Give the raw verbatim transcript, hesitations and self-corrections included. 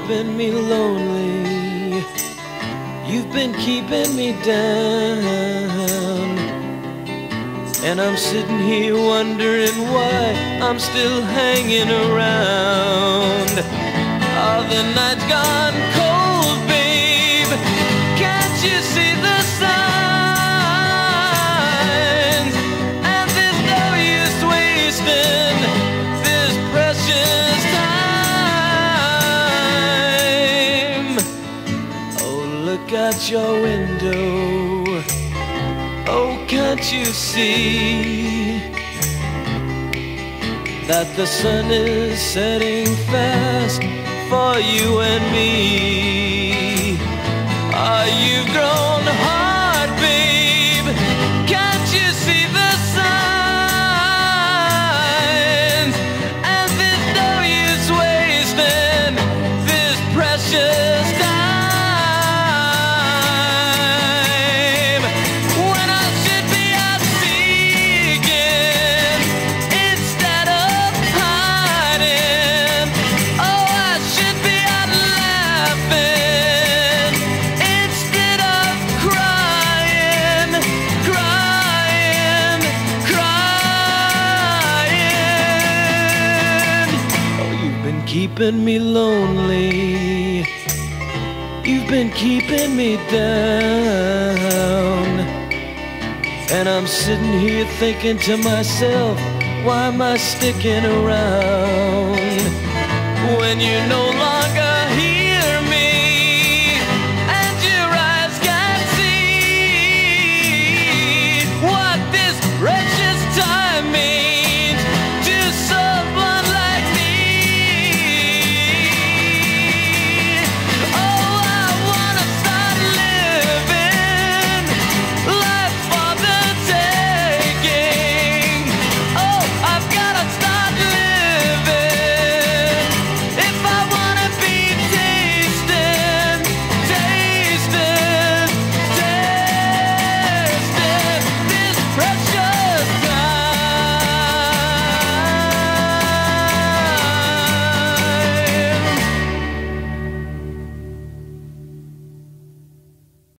keeping me lonely. You've been keeping me down. And I'm sitting here wondering why I'm still hanging around. Oh, the night's gone cold, babe. Can't you see the signs? And there's no use wasting this precious time. Oh, look out your window. Oh, can't you see that the sun is setting fast for you and me? Ah, you've grown hard, babe. Can't you see the signs? And there's no use wasting this precious time. Keeping me lonely, you've been keeping me down. And I'm sitting here thinking to myself, why am I sticking around when you're no longer